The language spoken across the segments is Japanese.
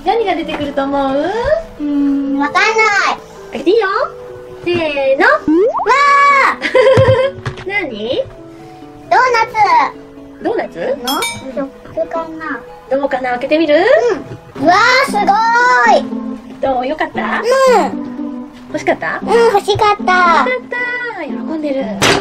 何が出てくると思う？ わかんない。 開けていいよ。せーの。 わ何？ ー、ドーナツドーナツ？ の食かな。 どうかな、開けてみる？ うわー、すごーい。 どう？よかった？欲しかった？ 欲しかった。 よかった。喜んでる。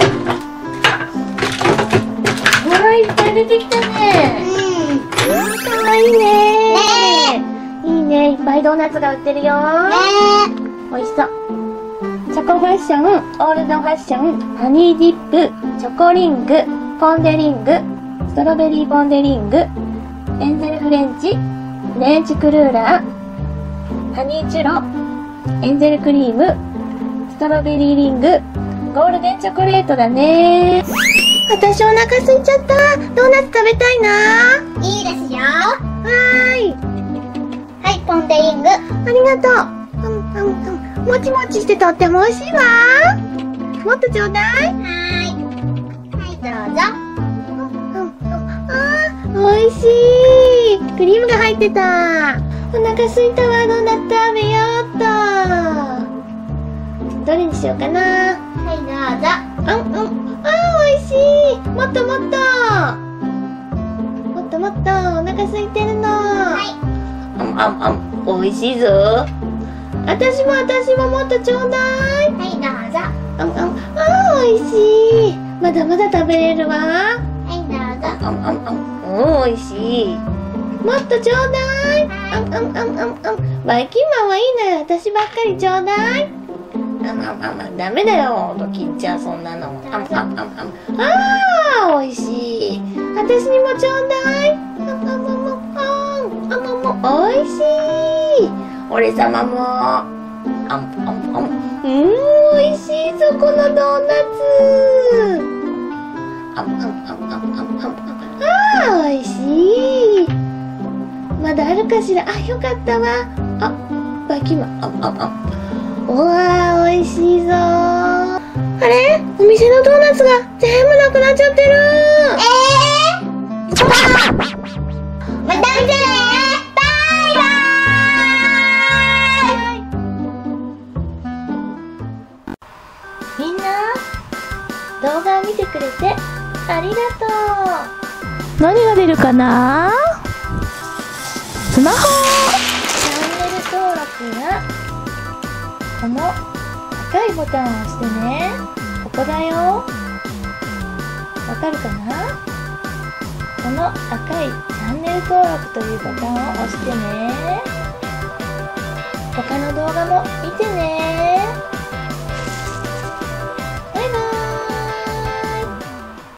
わー、いっぱい出てきたね。かわいいね。いいね、いっぱいドーナツが売ってるよ。美味しそう。チョコファッション、オールドファッション、ハニーディップ、チョコリング、ポンデリング、ストロベリーポンデリング、エンゼルフレンチ、フレンチクルーラー、ハニーチュロ、エンゼルクリーム、ストロベリーリング、ゴールデンチョコレートだね。私お腹空いちゃった。ドーナツ食べたいな。 いいですよ。 はーい。 はい、ポンデリング。 ありがとう。もちもちしてとっても美味しいわ。もっとちょうだい。 はい、どうぞ。 美味しい。クリームが入ってた。お腹空いたわ。ドーナツ食べようっと。どれにしようかな。 はい、どうぞ。 美味しい。もっともっと。もっともっと。お腹空いてるの。 はい。 美味しいぞ。私ももっとちょうだい。 はい、どうぞ。 美味しい。まだまだ食べれるわ。 はい、どうぞ。 美味しい。もっとちょうだい。バイキンマンはいいのよ。私ばっかりちょうだい。ダメだよ。ドキンちゃんそんなの。美味しい。私にもちょうだい。美味しい。俺様も。美味しいぞこのドーナツ。美味しい。まだあるかしら。よかったわ。バイキンマン。うわー、美味しいぞー。あれ？お店のドーナツが全部なくなっちゃってる。 また見てね。バイバーイ。 みんな、動画を見てくれてありがとう。何が出るかな？スマホ。チャンネル登録やこの赤いボタンを押してね。ここだよ。わかるかな？この赤いチャンネル登録というボタンを押してね。他の動画も見てね。